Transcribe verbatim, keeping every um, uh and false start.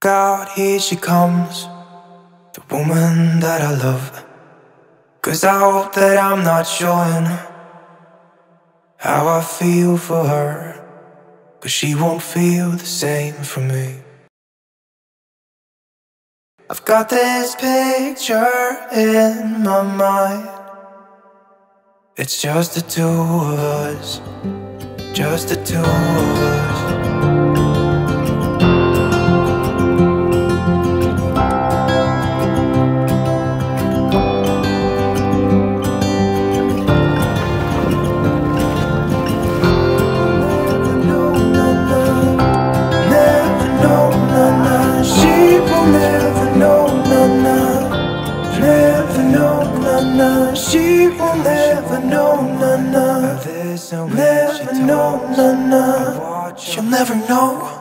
Look out, here she comes, the woman that I love. 'Cause I hope that I'm not showing how I feel for her, 'cause she won't feel the same for me. I've got this picture in my mind. It's just the two of us, just the two of us. She will never know, na na. Never know, na na. She'll never know.